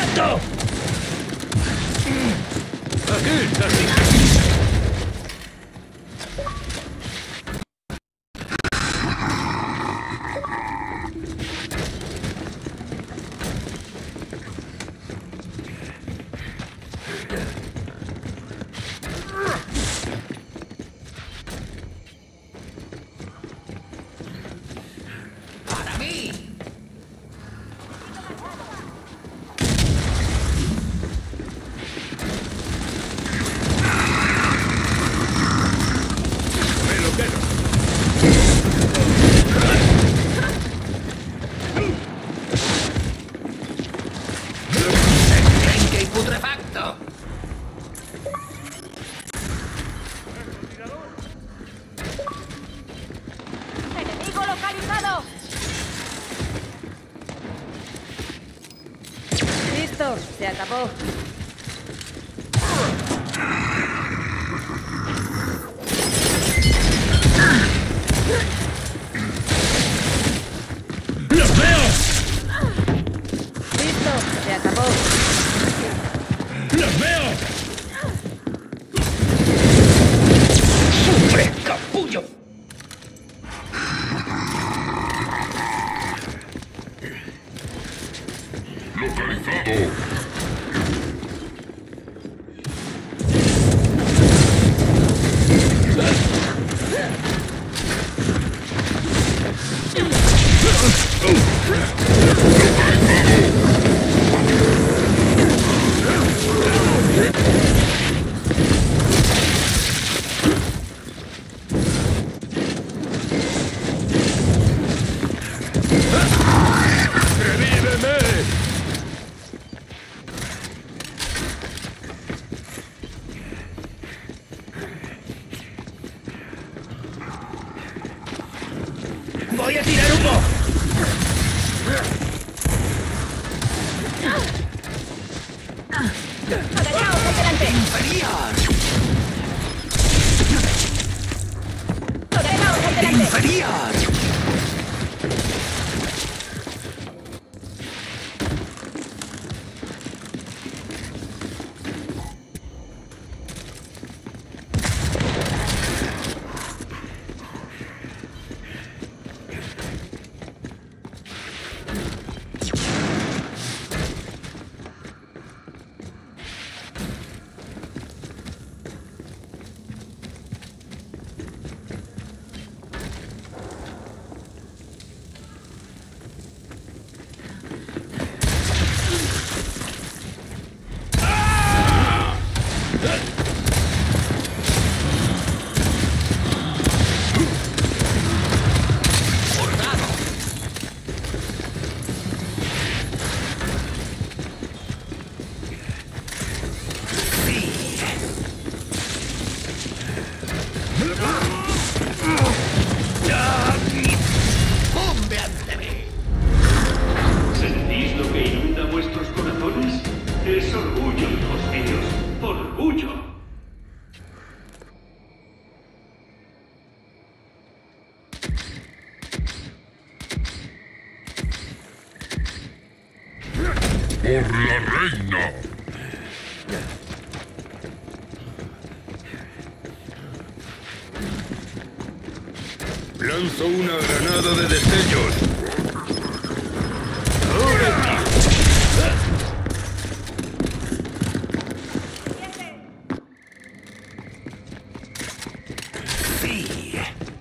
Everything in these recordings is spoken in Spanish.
¡Contacto! Aquí, así. ¡Para mí! Me lo quedo. ¡Enclenque y putrefacto! ¡Enemigo localizado! Listo, se acabó. ¡Los veo! Listo, se acabó. ¡Los veo! ¡Sufre, capullo! Localizado. ¡Revíveme! ¡Voy a tirar humo! ¡Agachaos adelante! ¡Inferior! ¡Agachaos adelante! ¡Inferior! ¡Hurtado! Sí. ¡Bombe ante mí! ¿Sentís lo que inunda vuestros corazones? Es orgullo, hijos míos. ¡Orgullo! Por la reina. Lanzo una granada de destellos. Sí.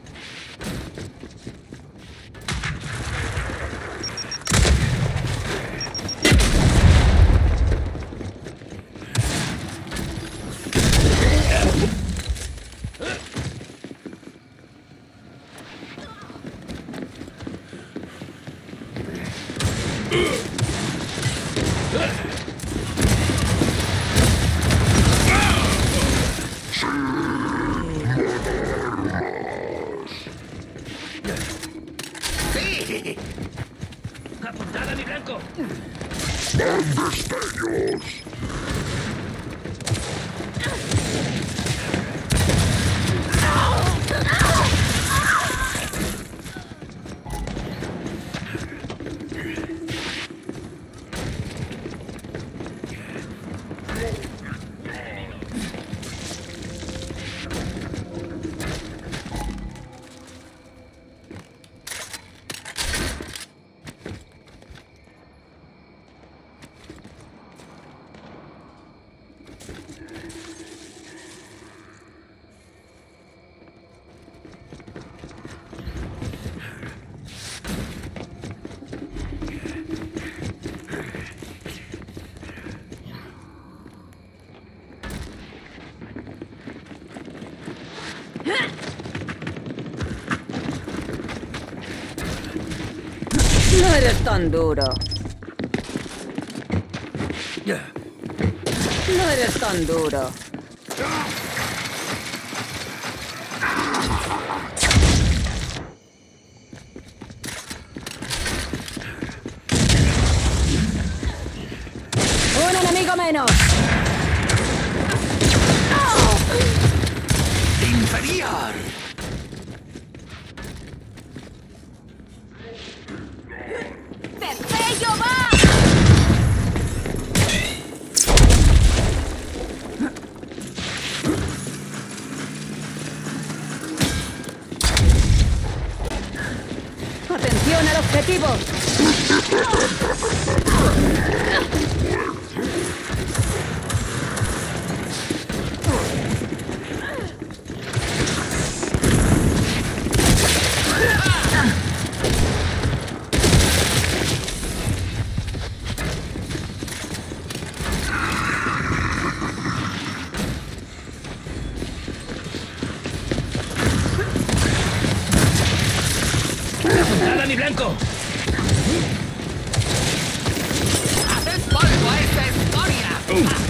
Sí. ¡Apuntad a mi blanco! ¡Van destellos! No eres tan duro. No eres tan duro. ¡Un enemigo menos! ¡Inferior! ¡Destello va! ¡Atención al objetivo! ¡Apuntad a mi blanco! ¡Haced polvo a esta escoria!